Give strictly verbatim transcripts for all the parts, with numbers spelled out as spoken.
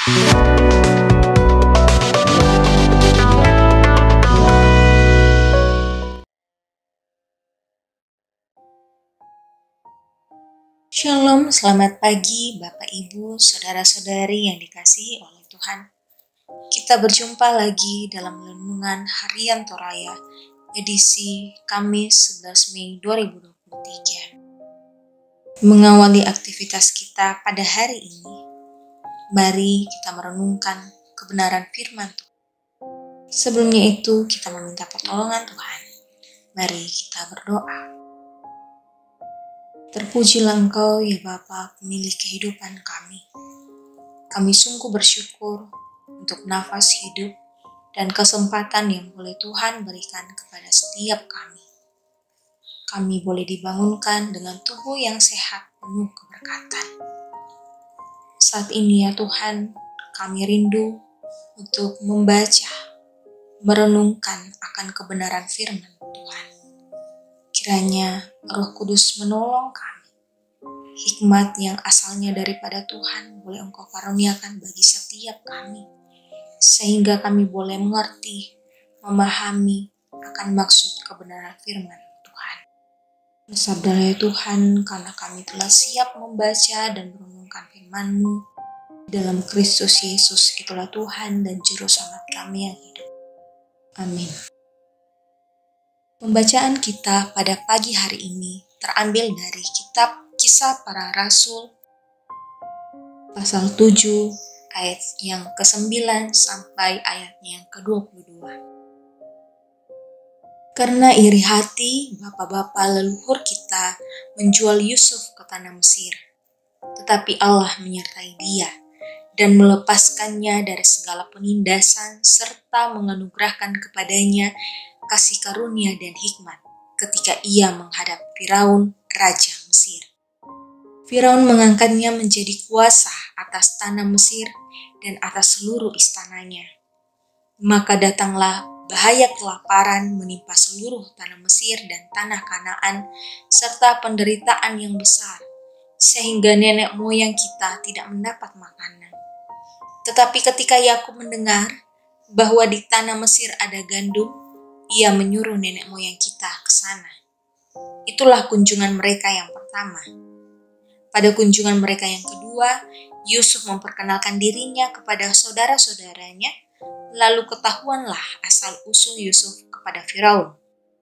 Shalom, selamat pagi Bapak Ibu, Saudara-saudari yang dikasihi oleh Tuhan. Kita berjumpa lagi dalam renungan harian Toraya, edisi Kamis sebelas Mei dua ribu dua puluh tiga. Mengawali aktivitas kita pada hari ini, mari kita merenungkan kebenaran firman Tuhan. Sebelumnya itu kita meminta pertolongan Tuhan. Mari kita berdoa. Terpujilah Engkau ya Bapa, pemilik kehidupan kami. Kami sungguh bersyukur untuk nafas hidup dan kesempatan yang boleh Tuhan berikan kepada setiap kami. Kami boleh dibangunkan dengan tubuh yang sehat penuh keberkatan. Saat ini ya Tuhan, kami rindu untuk membaca, merenungkan akan kebenaran firman Tuhan. Kiranya Roh Kudus menolong kami. Hikmat yang asalnya daripada Tuhan boleh Engkau karuniakan bagi setiap kami. Sehingga kami boleh mengerti, memahami akan maksud kebenaran firman Tuhan. Bersabdalah ya Tuhan, karena kami telah siap membaca dan merenungkan firman-Mu. Dalam Kristus Yesus itulah Tuhan dan Juru Selamat kami yang hidup. Amin. Pembacaan kita pada pagi hari ini terambil dari kitab Kisah Para Rasul pasal tujuh ayat yang kesembilan sampai ayatnya yang kedua puluh dua. Karena iri hati bapa-bapa leluhur kita menjual Yusuf ke tanah Mesir, tetapi Allah menyertai dia dan melepaskannya dari segala penindasan serta menganugerahkan kepadanya kasih karunia dan hikmat ketika ia menghadap Firaun, Raja Mesir. Firaun mengangkatnya menjadi kuasa atas tanah Mesir dan atas seluruh istananya. Maka datanglah bahaya kelaparan menimpa seluruh tanah Mesir dan tanah Kanaan serta penderitaan yang besar, sehingga nenek moyang kita tidak mendapat makanan. Tetapi ketika Yakub mendengar bahwa di tanah Mesir ada gandum, ia menyuruh nenek moyang kita ke sana. Itulah kunjungan mereka yang pertama. Pada kunjungan mereka yang kedua, Yusuf memperkenalkan dirinya kepada saudara-saudaranya, lalu ketahuanlah asal-usul Yusuf kepada Firaun.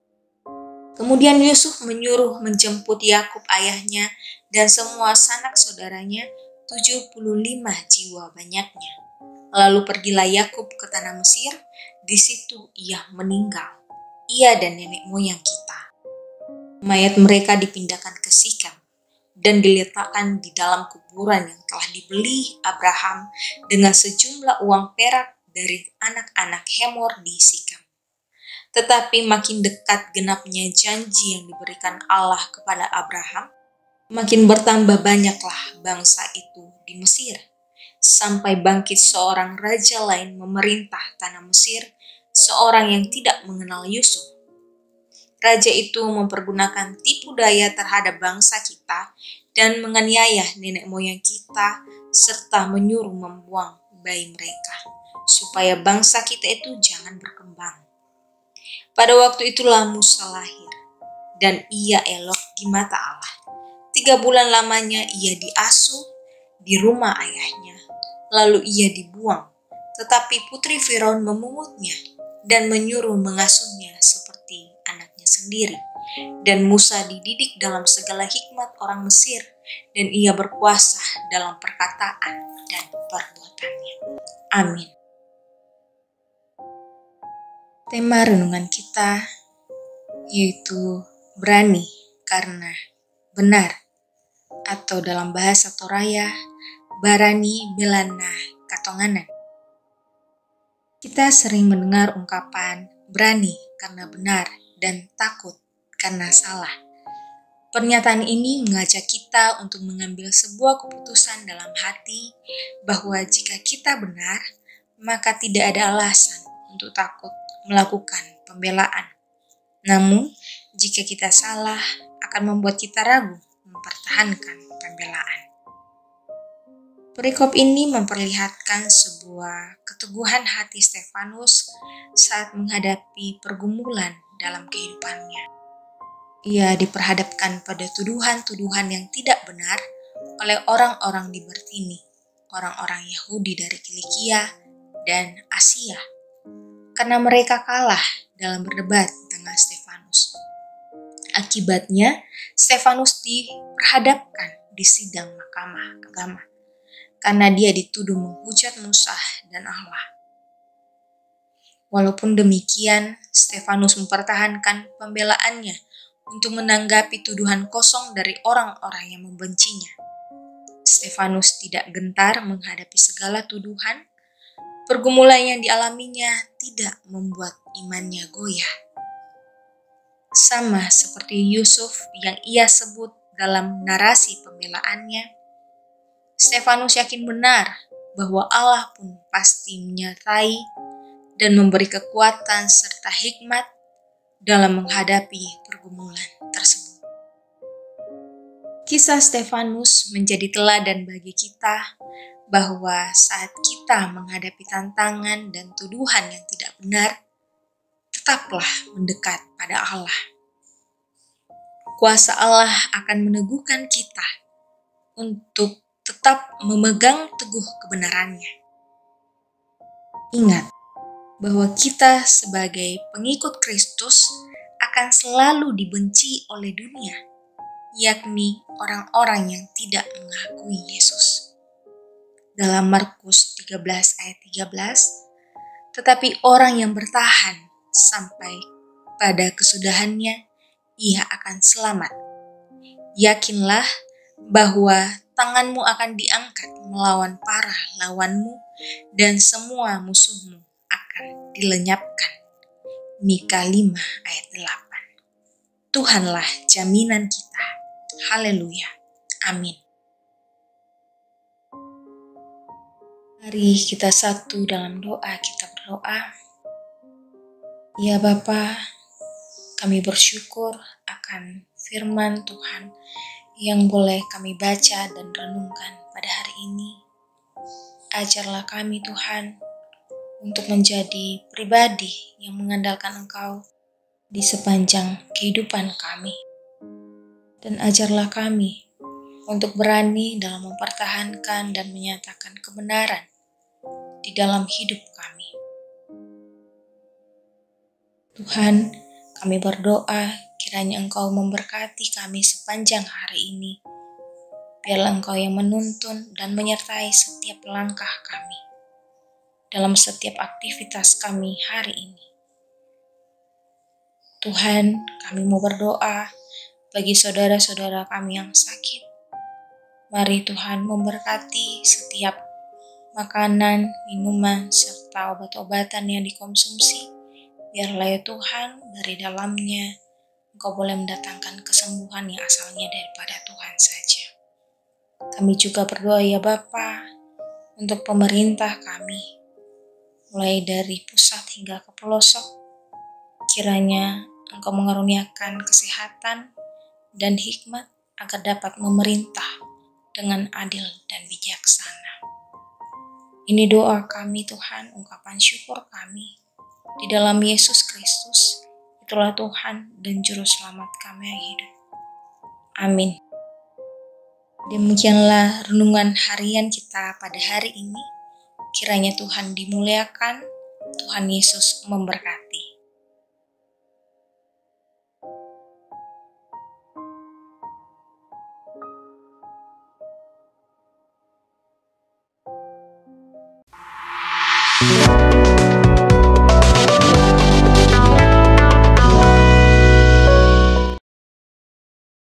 Kemudian Yusuf menyuruh menjemput Yakub ayahnya dan semua sanak saudaranya, tujuh puluh lima jiwa banyaknya. Lalu pergilah Yakub ke tanah Mesir, di situ ia meninggal. Ia dan nenek moyang kita. Mayat mereka dipindahkan ke Sikem dan diletakkan di dalam kuburan yang telah dibeli Abraham dengan sejumlah uang perak dari anak-anak Hemor di Sikem. Tetapi makin dekat genapnya janji yang diberikan Allah kepada Abraham, makin bertambah banyaklah bangsa itu di Mesir, sampai bangkit seorang raja lain memerintah tanah Mesir, seorang yang tidak mengenal Yusuf. Raja itu mempergunakan tipu daya terhadap bangsa kita dan menganiaya nenek moyang kita serta menyuruh membuang bayi mereka, supaya bangsa kita itu jangan berkembang. Pada waktu itulah Musa lahir, dan ia elok di mata Allah. Tiga bulan lamanya ia diasuh di rumah ayahnya, lalu ia dibuang. Tetapi putri Firaun memungutnya dan menyuruh mengasuhnya seperti anaknya sendiri. Dan Musa dididik dalam segala hikmat orang Mesir, dan ia berkuasa dalam perkataan dan perbuatannya. Amin. Tema renungan kita yaitu berani karena benar, atau dalam bahasa Toraya, barani belana katonganan. Kita sering mendengar ungkapan berani karena benar dan takut karena salah. Pernyataan ini mengajak kita untuk mengambil sebuah keputusan dalam hati bahwa jika kita benar, maka tidak ada alasan untuk takut melakukan pembelaan. Namun, jika kita salah, akan membuat kita ragu mempertahankan pembelaan. Perikop ini memperlihatkan sebuah keteguhan hati Stefanus saat menghadapi pergumulan dalam kehidupannya. Ia diperhadapkan pada tuduhan-tuduhan yang tidak benar oleh orang-orang di Bertini, orang-orang Yahudi dari Kilikia dan Asia, karena mereka kalah dalam berdebat dengan Stefanus. Akibatnya, Stefanus diperhadapkan di sidang mahkamah agama karena dia dituduh menghujat Musa dan Allah. Walaupun demikian, Stefanus mempertahankan pembelaannya untuk menanggapi tuduhan kosong dari orang-orang yang membencinya. Stefanus tidak gentar menghadapi segala tuduhan. Pergumulan yang dialaminya tidak membuat imannya goyah. Sama seperti Yusuf yang ia sebut dalam narasi pembelaannya, Stefanus yakin benar bahwa Allah pun pasti menyertai dan memberi kekuatan serta hikmat dalam menghadapi pergumulan tersebut. Kisah Stefanus menjadi teladan bagi kita bahwa saat kita menghadapi tantangan dan tuduhan yang tidak benar, tetaplah mendekat pada Allah. Kuasa Allah akan meneguhkan kita untuk tetap memegang teguh kebenarannya. Ingat bahwa kita sebagai pengikut Kristus akan selalu dibenci oleh dunia, yakni orang-orang yang tidak mengakui Yesus. Dalam Markus tiga belas ayat tiga belas, tetapi orang yang bertahan sampai pada kesudahannya, ia akan selamat. Yakinlah bahwa tanganmu akan diangkat melawan para lawanmu dan semua musuhmu akan dilenyapkan. Mika lima ayat delapan. Tuhanlah jaminan kita. Haleluya. Amin. Mari kita satu dalam doa, kita berdoa. Ya Bapa, kami bersyukur akan firman Tuhan yang boleh kami baca dan renungkan pada hari ini. Ajarlah kami Tuhan untuk menjadi pribadi yang mengandalkan Engkau di sepanjang kehidupan kami. Dan ajarlah kami untuk berani dalam mempertahankan dan menyatakan kebenaran di dalam hidup kami. Tuhan, kami berdoa kiranya Engkau memberkati kami sepanjang hari ini. Biarlah Engkau yang menuntun dan menyertai setiap langkah kami dalam setiap aktivitas kami hari ini. Tuhan, kami mau berdoa bagi saudara-saudara kami yang sakit. Mari Tuhan memberkati setiap makanan, minuman, serta obat-obatan yang dikonsumsi. Biarlah ya Tuhan, dari dalamnya Engkau boleh mendatangkan kesembuhan yang asalnya daripada Tuhan saja. Kami juga berdoa ya Bapa untuk pemerintah kami, mulai dari pusat hingga ke pelosok. Kiranya Engkau mengaruniakan kesehatan dan hikmat agar dapat memerintah dengan adil dan bijaksana. Ini doa kami Tuhan, ungkapan syukur kami di dalam Yesus Kristus. Itulah Tuhan dan Juru Selamat kami yang hidup. Amin. Demikianlah renungan harian kita pada hari ini. Kiranya Tuhan dimuliakan, Tuhan Yesus memberkati. Thank you.